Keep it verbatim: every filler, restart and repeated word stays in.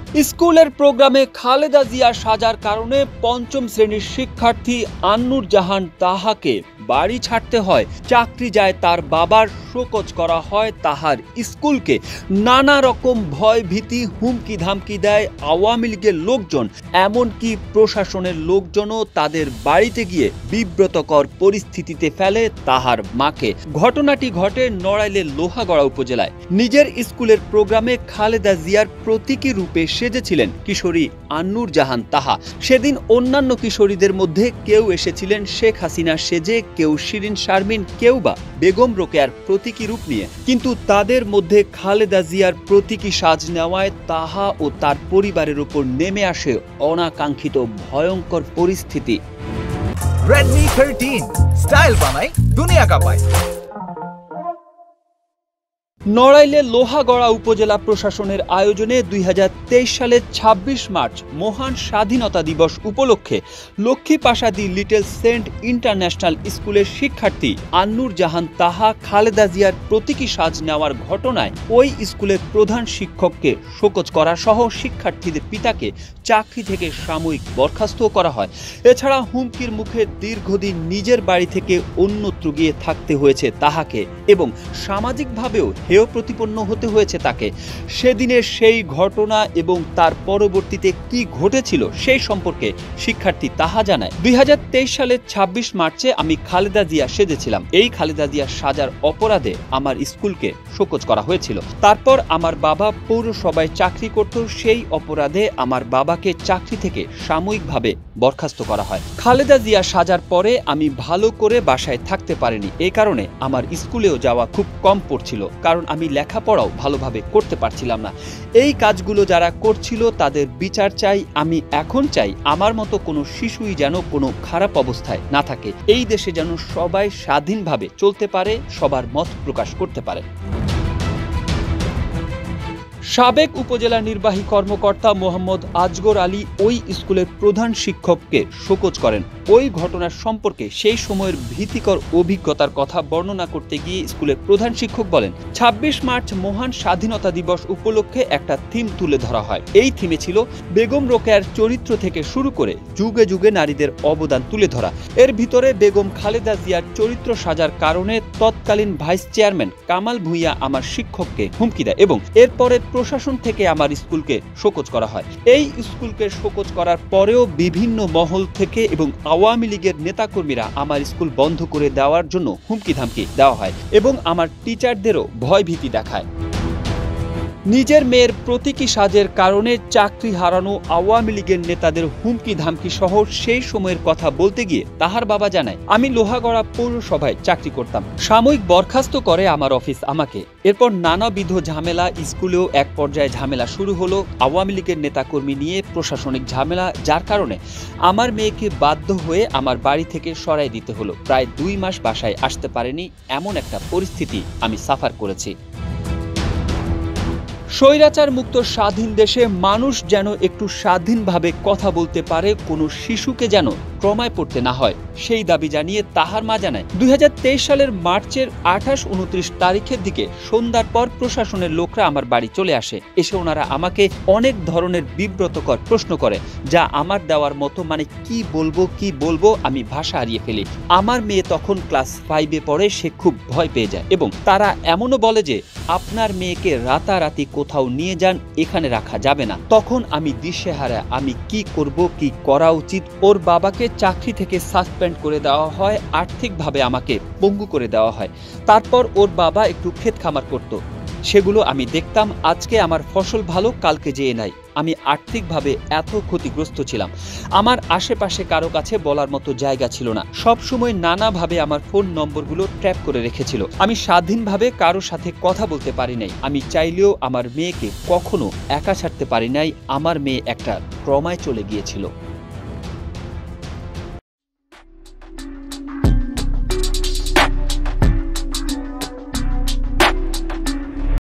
স্কুলের প্রোগ্রামে খালেদা জিয়া সাজার কারণে পঞ্চম শ্রেণীর শিক্ষার্থী আন্নুর জাহান তাহাকে বাড়ি ছাড়তে হয়, চাকরি যায় তার বাবার, শোকজ করা হয় তাহার স্কুলকে, নানা রকম ভয় ভীতি হুমকি ধামকি দেয় আওয়ামী লীগের লোকজন, এমনকি প্রশাসনের লোকজনও তাদের বাড়িতে গিয়ে বিব্রতকর পরিস্থিতিতে ফেলে তাহার মাকে। ঘটনাটি ঘটে নড়াইলের লোহাগড়া উপজেলায়। নিজের স্কুলের প্রোগ্রামে খালেদা জিয়ার প্রতীকী রূপে সেজেছিলেন কিশোরী আন্নুর জাহান তাহা। সেদিন অন্যান্য কিশোরীদের মধ্যে কেউ এসেছিলেন শেখ হাসিনা সেজে, কেউ শিরিন শারমিন, কেউ বা বেগম রোকেয়ার প্রতীকী রূপ নিয়ে, কিন্তু তাদের মধ্যে খালেদা জিয়ার প্রতীকী সাজ নেওয়ায় তাহা ও তার পরিবারের উপর নেমে আসে অনাকাঙ্ক্ষিত ভয়ঙ্কর পরিস্থিতি। Redmi thirteen স্টাইল বানায় দুনিয়া কাঁপায়। নড়াইলে লোহাগড়া উপজেলা প্রশাসনের আয়োজনে দুই হাজার তেইশ সালের ছাব্বিশ মার্চ মহান স্বাধীনতা দিবস উপলক্ষে লক্ষ্মীপ্রাসাদী লিটল সেন্ট ইন্টারন্যাশনাল স্কুলের শিক্ষার্থী আন্নুর জাহান তাহা খালেদা জিয়ার প্রতীকী সাজ নেওয়ার ঘটনায় ওই স্কুলের প্রধান শিক্ষককে শোকজ করা সহ শিক্ষার্থীদের পিতাকে চাকরি থেকে সাময়িক বরখাস্ত করা হয়। এছাড়া হুমকির মুখে দীর্ঘদিন নিজের বাড়ি থেকে অন্যত্র গিয়ে থাকতে হয়েছে তাহাকে এবং সামাজিকভাবেও হেয় প্রতিপন্ন হতে হয়েছে তাকে। সেদিনের সেই ঘটনা এবং তার পরবর্তীতে কি ঘটেছিল সেই সম্পর্কে শিক্ষার্থী তাহা জানায়, দুই হাজার তেইশ সালের ছাব্বিশ মার্চে আমি খালেদা জিয়া সেজেছিলাম। এই খালেদা জিয়া সাজার অপরাধে আমার স্কুলকে শোকজ করা হয়েছিল। তারপর আমার বাবা পৌরসভায় চাকরি করত, সেই অপরাধে আমার বাবাকে চাকরি থেকে সাময়িকভাবে বরখাস্ত করা হয়। খালেদা জিয়া সাজার পরে আমি ভালো করে বাসায় থাকতে পারিনি, এই কারণে আমার স্কুলেও যাওয়া খুব কম পড়ছিল, কারণ আমি লেখাপড়াও ভালোভাবে করতে পারছিলাম না। এই কাজগুলো যারা করছিল তাদের বিচার চাই। আমি এখন চাই আমার মতো কোনো শিশুই যেন কোনো খারাপ অবস্থায় না থাকে। এই দেশে যেন সবাই স্বাধীনভাবে চলতে পারে, সবার মত প্রকাশ করতে পারে। সাবেক উপজেলা নির্বাহী কর্মকর্তা মোহাম্মদ আজগর আলী ওই স্কুলের প্রধান শিক্ষককে শোকজ করেন। ওই ঘটনার সম্পর্কে সেই সময়ের ভীতিকর অভিজ্ঞতার কথা বর্ণনা করতে গিয়ে স্কুলের প্রধান শিক্ষক বলেন, ছাব্বিশ মার্চ মহান স্বাধীনতা দিবস উপলক্ষে একটা থিম তুলে ধরা হয়। এই থিমে ছিল বেগম রোকেয়ার চরিত্র থেকে শুরু করে যুগে যুগে নারীদের অবদান তুলে ধরা। এর ভিতরে বেগম খালেদা জিয়ার চরিত্র সাজার কারণে তৎকালীন ভাইস চেয়ারম্যান কামাল ভূঁইয়া আমার শিক্ষককে হুমকি দেয় এবং এরপরে প্রশাসন থেকে আমার স্কুলকে শোকজ করা হয়। এই স্কুলকে শোকজ করার পরেও বিভিন্ন মহল থেকে এবং আওয়ামী লীগের নেতাকর্মীরা আমার স্কুল বন্ধ করে দেওয়ার জন্য হুমকি ধামকি দেওয়া হয় এবং আমার টিচারদেরও ভয় ভীতি দেখায়। নিজের মেয়ের প্রতীকী সাজের কারণে চাকরি হারানো আওয়ামী লীগের নেতাদের হুমকি ধামকি সহ সেই সময়ের কথা বলতে গিয়ে তাহার বাবা জানায়, আমি লোহাগড়া পৌরসভায় চাকরি করতাম, সাময়িক বরখাস্ত করে আমার অফিস আমাকে। এরপর নানাবিধ ঝামেলা, স্কুলেও এক পর্যায়ে ঝামেলা শুরু হলো আওয়ামী লীগের নেতাকর্মী নিয়ে, প্রশাসনিক ঝামেলা, যার কারণে আমার মেয়েকে বাধ্য হয়ে আমার বাড়ি থেকে সরাই দিতে হলো। প্রায় দুই মাস বাসায় আসতে পারেনি, এমন একটা পরিস্থিতি আমি সাফার করেছি। স্বৈরাচার মুক্ত স্বাধীন দেশে মানুষ যেন একটু স্বাধীনভাবে কথা বলতে পারে, কোনো শিশুকে যেন ট্রমায় পড়তে না হয়, সেই দাবি জানিয়ে তাহার মা জানায়, দুই হাজার তেইশ সালের মার্চের আঠাশ উনত্রিশ তারিখের দিকে সন্ধ্যার পর প্রশাসনের লোকরা আমার বাড়ি চলে আসে। এসে ওনারা আমাকে অনেক ধরনের বিব্রতকর প্রশ্ন করে, যা আমার দেওয়ার মতো, মানে কি বলবো কি বলবো আমি ভাষা হারিয়ে ফেলি। আমার মেয়ে তখন ক্লাস ফাইভে পড়ে, সে খুব ভয় পেয়ে যায় এবং তারা এমনও বলে যে আপনার মেয়েকে রাতারাতি কোথাও নিয়ে যান, এখানে রাখা যাবে না। তখন আমি দিশেহারা, আমি কি করব, কি করা উচিত। ওর বাবাকে চাকরি থেকে সাসপেন্ড করে দেওয়া হয়, আর্থিকভাবে আমাকে পঙ্গু করে দেওয়া হয়। তারপর ওর বাবা একটু ক্ষেত খামার করত, সেগুলো আমি দেখতাম। আজকে আমার ফসল ভালো, কালকে যেয়ে নাই। আমি আর্থিকভাবে এত ক্ষতিগ্রস্ত ছিলাম, আমার আশেপাশে কারো কাছে বলার মতো জায়গা ছিল না। সবসময় নানাভাবে আমার ফোন নম্বরগুলো ট্র্যাপ করে রেখেছিল। আমি স্বাধীনভাবে কারো সাথে কথা বলতে পারি নাই। আমি চাইলেও আমার মেয়েকে কখনো একা ছাড়তে পারি নাই। আমার মেয়ে একটা ট্রমায় চলে গিয়েছিল।